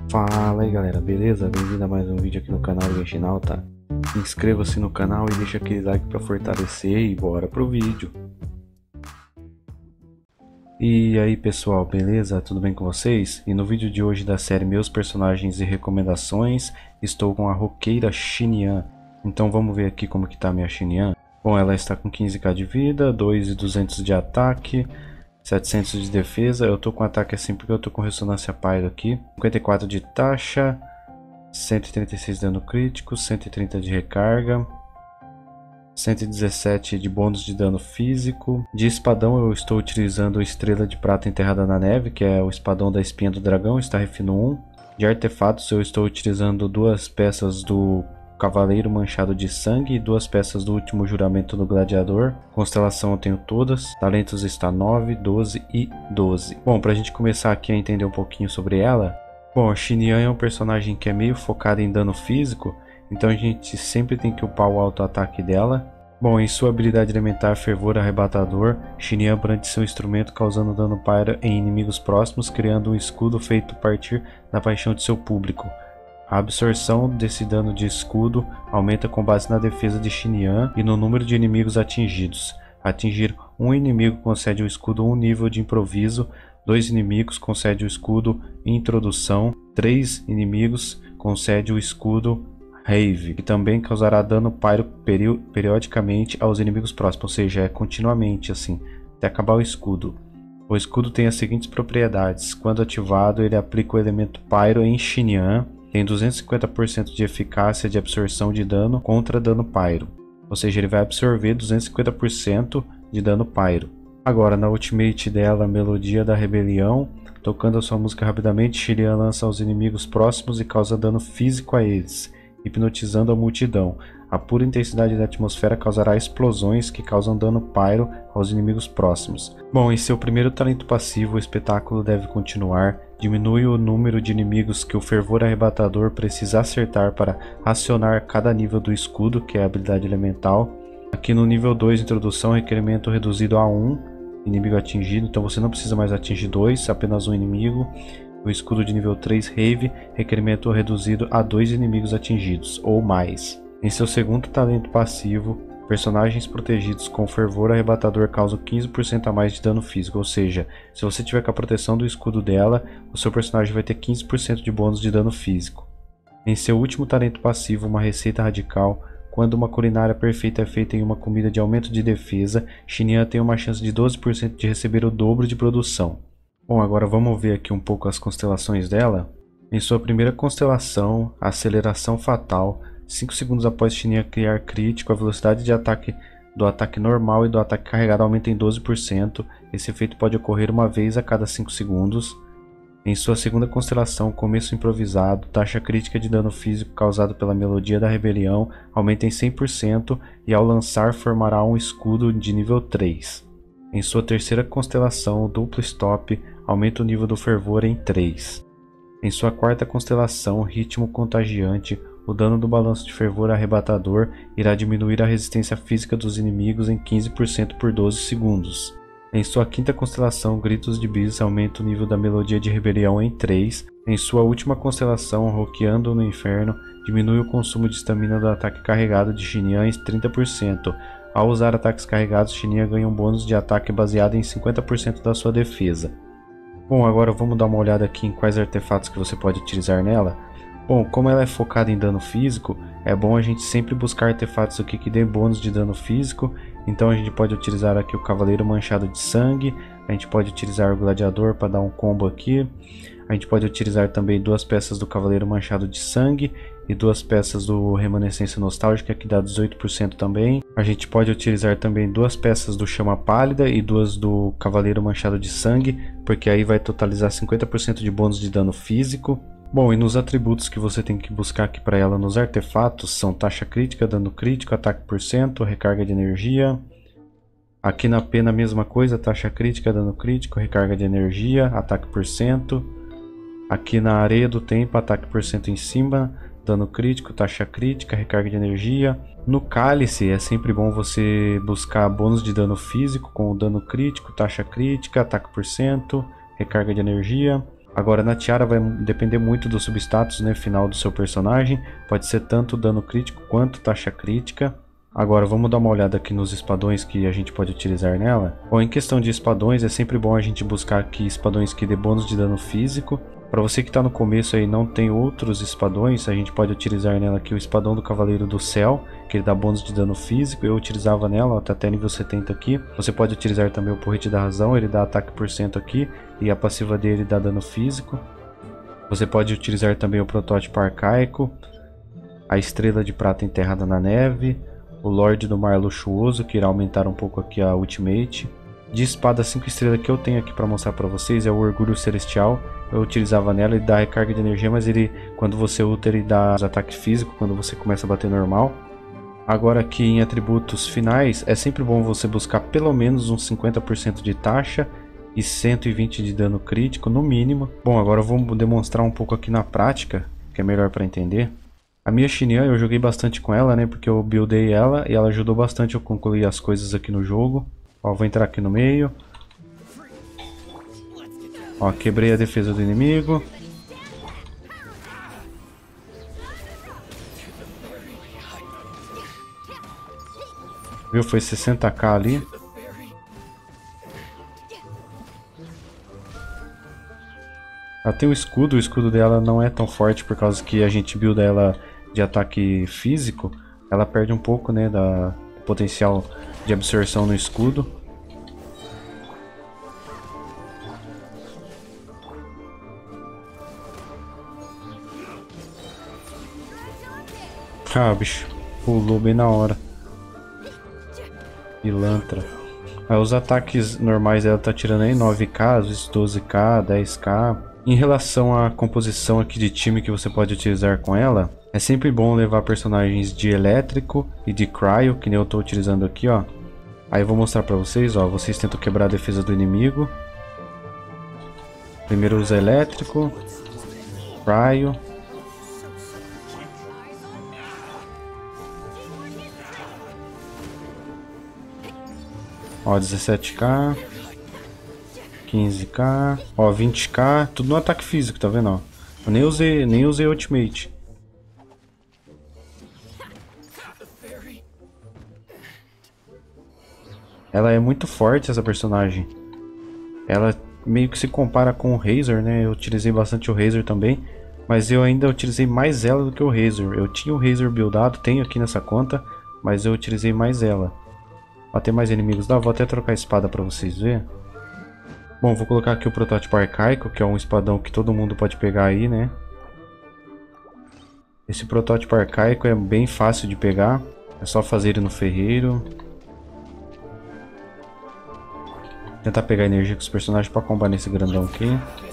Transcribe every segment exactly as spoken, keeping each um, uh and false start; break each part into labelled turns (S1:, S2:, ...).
S1: Fala aí galera, beleza? Bem-vindo a mais um vídeo aqui no canal do Genshin Alta. Inscreva-se no canal e deixa aquele like para fortalecer e bora pro vídeo. E aí pessoal, beleza? Tudo bem com vocês? E no vídeo de hoje da série Meus Personagens e Recomendações, estou com a roqueira Xinyan. Então vamos ver aqui como que tá a minha Xinyan. Bom, ela está com quinze k de vida, dois mil e duzentos de ataque, setecentos de defesa. Eu tô com ataque assim porque eu tô com ressonância pyro aqui. cinquenta e quatro de taxa, cento e trinta e seis de dano crítico, cento e trinta de recarga, cento e dezessete de bônus de dano físico. De espadão eu estou utilizando Estrela de Prata Enterrada na Neve, que é o espadão da Espinha do Dragão, está refino um. De artefatos eu estou utilizando duas peças do Cavaleiro Manchado de Sangue e duas peças do Último Juramento do Gladiador. Constelação eu tenho todas. Talentos está nove, doze e doze. Bom, pra gente começar aqui a entender um pouquinho sobre ela. Bom, a Xinyan é um personagem que é meio focado em dano físico, então a gente sempre tem que upar o auto-ataque dela. Bom, em sua habilidade elementar Fervor Arrebatador, Xinyan brande seu instrumento causando dano pyro em inimigos próximos, criando um escudo feito a partir da paixão de seu público. A absorção desse dano de escudo aumenta com base na defesa de Xinyan e no número de inimigos atingidos. Atingir um inimigo concede o escudo um nível de improviso, dois inimigos concede o escudo introdução, três inimigos concede o escudo rave, que também causará dano pyro peri periodicamente aos inimigos próximos, ou seja, é continuamente assim, até acabar o escudo. O escudo tem as seguintes propriedades: quando ativado ele aplica o elemento pyro em Xinyan. Tem duzentos e cinquenta por cento de eficácia de absorção de dano contra dano pyro. Ou seja, ele vai absorver duzentos e cinquenta por cento de dano pyro. Agora, na ultimate dela, Melodia da Rebelião, tocando a sua música rapidamente, Xinyan lança aos inimigos próximos e causa dano físico a eles, hipnotizando a multidão. A pura intensidade da atmosfera causará explosões que causam dano pyro aos inimigos próximos. Bom, em seu primeiro talento passivo, o espetáculo deve continuar. Diminui o número de inimigos que o Fervor Arrebatador precisa acertar para acionar cada nível do escudo, que é a habilidade elemental. Aqui no nível dois, introdução, requerimento reduzido a um inimigo atingido, então você não precisa mais atingir dois, apenas um inimigo. O escudo de nível três, Rave, requerimento reduzido a dois inimigos atingidos, ou mais. Em seu segundo talento passivo, personagens protegidos com Fervor Arrebatador causam quinze por cento a mais de dano físico, ou seja, se você tiver com a proteção do escudo dela, o seu personagem vai ter quinze por cento de bônus de dano físico. Em seu último talento passivo, uma receita radical, quando uma culinária perfeita é feita em uma comida de aumento de defesa, Xinyan tem uma chance de doze por cento de receber o dobro de produção. Bom, agora vamos ver aqui um pouco as constelações dela. Em sua primeira constelação, a Aceleração Fatal, cinco segundos após Xinyan criar crítico, a velocidade de ataque do ataque normal e do ataque carregado aumenta em doze por cento. Esse efeito pode ocorrer uma vez a cada cinco segundos. Em sua segunda constelação, Começo Improvisado, taxa crítica de dano físico causado pela Melodia da Rebelião aumenta em cem por cento e ao lançar formará um escudo de nível três. Em sua terceira constelação, Duplo Stop, aumenta o nível do fervor em três. Em sua quarta constelação, Ritmo Contagiante, o dano do balanço de fervor arrebatador irá diminuir a resistência física dos inimigos em quinze por cento por doze segundos. Em sua quinta constelação, Gritos de Bis, aumenta o nível da Melodia de Rebelião em três. Em sua última constelação, Roqueando no Inferno, diminui o consumo de estamina do ataque carregado de Xinyan em trinta por cento. Ao usar ataques carregados, Xinyan ganha um bônus de ataque baseado em cinquenta por cento da sua defesa. Bom, agora vamos dar uma olhada aqui em quais artefatos que você pode utilizar nela. Bom, como ela é focada em dano físico, é bom a gente sempre buscar artefatos aqui que dê bônus de dano físico. Então a gente pode utilizar aqui o Cavaleiro Manchado de Sangue, a gente pode utilizar o Gladiador para dar um combo aqui. A gente pode utilizar também duas peças do Cavaleiro Manchado de Sangue e duas peças do Remanescência Nostálgica, que dá dezoito por cento também. A gente pode utilizar também duas peças do Chama Pálida e duas do Cavaleiro Manchado de Sangue, porque aí vai totalizar cinquenta por cento de bônus de dano físico. Bom, e nos atributos que você tem que buscar aqui para ela nos artefatos são taxa crítica, dano crítico, ataque por cento, recarga de energia. Aqui na pena a mesma coisa, taxa crítica, dano crítico, recarga de energia, ataque por cento. Aqui na areia do tempo, ataque por cento em cima, dano crítico, taxa crítica, recarga de energia. No cálice é sempre bom você buscar bônus de dano físico com o dano crítico, taxa crítica, ataque por cento, recarga de energia. Agora na tiara vai depender muito do substatus, né, final do seu personagem. Pode ser tanto dano crítico quanto taxa crítica. Agora vamos dar uma olhada aqui nos espadões que a gente pode utilizar nela. Bom, em questão de espadões, é sempre bom a gente buscar aqui espadões que dê bônus de dano físico. Para você que está no começo aí e não tem outros espadões, a gente pode utilizar nela aqui o espadão do Cavaleiro do Céu, que ele dá bônus de dano físico. Eu utilizava nela, ó, tá até nível setenta aqui. Você pode utilizar também o Porrete da Razão, ele dá ataque por cento aqui e a passiva dele dá dano físico. Você pode utilizar também o Protótipo Arcaico, a Estrela de Prata Enterrada na Neve, o Lorde do Mar Luxuoso, que irá aumentar um pouco aqui a Ultimate. De espada cinco estrelas que eu tenho aqui para mostrar para vocês é o Orgulho Celestial. Eu utilizava nela, ele dá recarga de energia, mas ele, quando você ulta, ele dá ataque físico quando você começa a bater normal. Agora aqui em atributos finais, é sempre bom você buscar pelo menos uns cinquenta por cento de taxa e cento e vinte de dano crítico no mínimo. Bom, agora eu vou demonstrar um pouco aqui na prática, que é melhor para entender. A minha Xinyan eu joguei bastante com ela, né, porque eu buildei ela e ela ajudou bastante eu concluir as coisas aqui no jogo. Ó, vou entrar aqui no meio. Ó, quebrei a defesa do inimigo. Viu? Foi sessenta k ali. Ela tem o escudo. O escudo dela não é tão forte por causa que a gente builda ela de ataque físico. Ela perde um pouco, né, da potencial de absorção no escudo. Ah, bicho, pulou bem na hora. Pilantra. Aí, os ataques normais ela tá tirando aí nove k, às vezes doze k, dez k. Em relação à composição aqui de time que você pode utilizar com ela, é sempre bom levar personagens de elétrico e de cryo, que nem eu tô utilizando aqui, ó. Aí eu vou mostrar pra vocês, ó. Vocês tentam quebrar a defesa do inimigo. Primeiro usa elétrico, cryo. Ó, dezessete k, quinze k, ó, vinte k, tudo no ataque físico, tá vendo, ó? Eu nem usei, nem usei Ultimate. Ela é muito forte, essa personagem. Ela meio que se compara com o Razor, né? Eu utilizei bastante o Razor também, mas eu ainda utilizei mais ela do que o Razor. Eu tinha o Razor buildado, tenho aqui nessa conta, mas eu utilizei mais ela. Ó, tem mais inimigos lá, vou até trocar a espada pra vocês verem. Bom, vou colocar aqui o Protótipo Arcaico, que é um espadão que todo mundo pode pegar aí, né? Esse Protótipo Arcaico é bem fácil de pegar, é só fazer ele no ferreiro. Tentar pegar energia com os personagens pra combater nesse grandão aqui.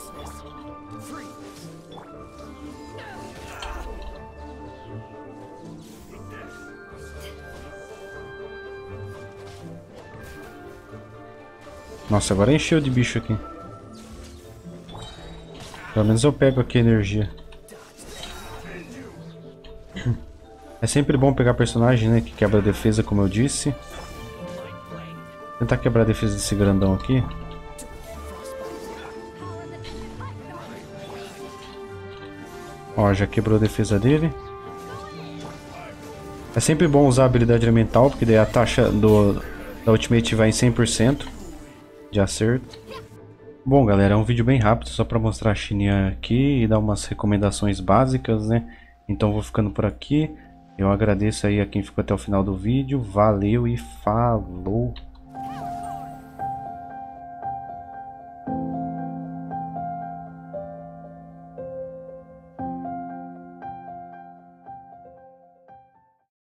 S1: Nossa, agora encheu de bicho aqui. Pelo menos eu pego aqui energia. É sempre bom pegar personagem, né, que quebra a defesa, como eu disse. Tentar quebrar a defesa desse grandão aqui. Ó, já quebrou a defesa dele. É sempre bom usar a habilidade elemental, porque daí a taxa do, da Ultimate vai em cem por cento de acerto. Bom, galera, é um vídeo bem rápido, só para mostrar a Xinyan aqui e dar umas recomendações básicas, né? Então vou ficando por aqui. Eu agradeço aí a quem ficou até o final do vídeo. Valeu e falou!